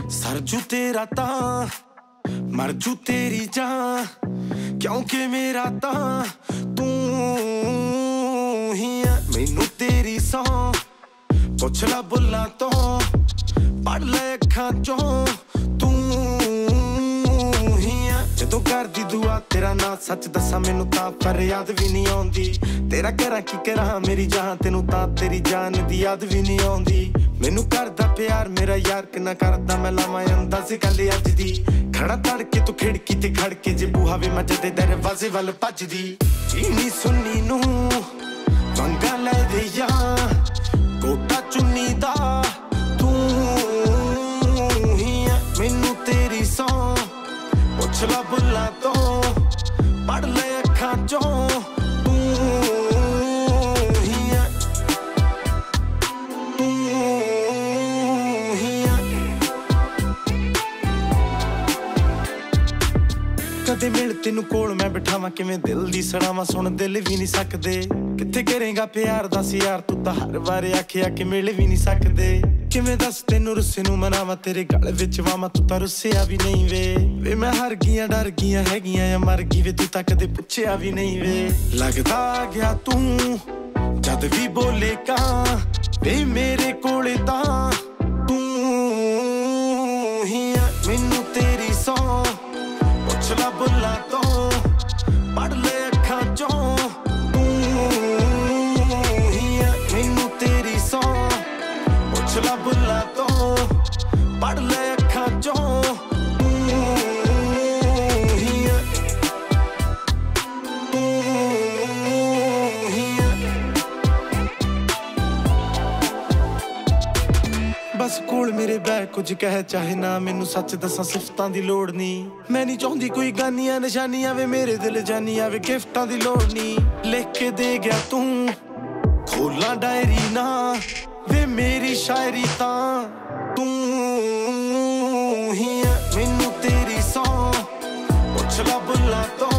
सरजू तेरा तां मरजू तेरी जान, क्योंकि मेरा तां तू ही है। मैनू तेरी सौ पुछ ला बुल्ला तो, पढ़ ले अखां चों तू ही है। जदों करदी दुआ तेरा ना सच दसा मैनू तां फरियाद भी नहीं आउंदी। तेरा करा की करा मेरी जान, तेनू तां तेरी जान दी याद भी नहीं आउंदी। मैनू करदा प्यार मेरा यार किन्ना करदा मैं लावां अंदाज़ गल अज दी। खड़ा तड़के तू खिड़की ते खड़ के जे बूहा वे मजदे दरवाजे वल भजदी। चीनी सुन्नी नू वंगा लै दे या कोटा चुन्नी दा तू ही है। मैनू तेरी सौ पुछ ला बुल्ला तो, पढ़ ले अखां चों तू ही है। तू ही है। कदे मिल तेनू कोल मैं बिठावां किवें दिल दी सड़ावां, सुन दिल भी नहीं सकदे। कित्थे करेगा प्यार दस यार, तू तां हर बार आखिया कि मिल भी नहीं सकदे। किवें दस तेनू रुस्से नू मनावां, तेरे गल विच वावां तू तां रुस्सिया भी नहीं वे। मैं हर गियां डर गियां हैगियां या मर गई वे, तू तां कदे पुछया भी नहीं वे। लगदा गया तू जद भी बोले कां वे मेरे कोले तां तू ही है। मैनू तेरी सौ पुछ ला बुल्ला तो, पढ़ ले अखां चों तू ही है। मैनू तेरी सौ पुछ ला बुल्ला तो, पढ़ ले अखां चों तू ही है। तू ही है। बस कोल मेरे बैठ कुछ कह चाहे ना, मैनू सच दसा सिफतां दी लोड़ नहीं। मैं नहीं चाहती कोई गानियां निशानियां वे मेरे दिल जानियां वे, गिफ्टां दी लोड़ नहीं। लिख के दे गया तू खोला डायरी ना वे मेरी शायरी तां तू ही है। मैनू तेरी सौ पुछ ला बुल्ला तो,